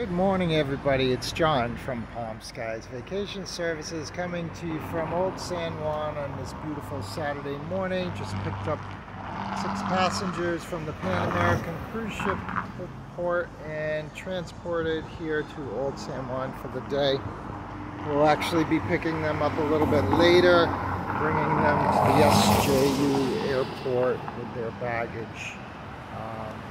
Good morning, everybody. It's John from Palm Skies Vacation Services coming to you from Old San Juan on this beautiful Saturday morning. Just picked up 6 passengers from the Pan American cruise ship port and transported here to Old San Juan for the day. We'll actually be picking them up a little bit later, bringing them to the SJU airport with their baggage.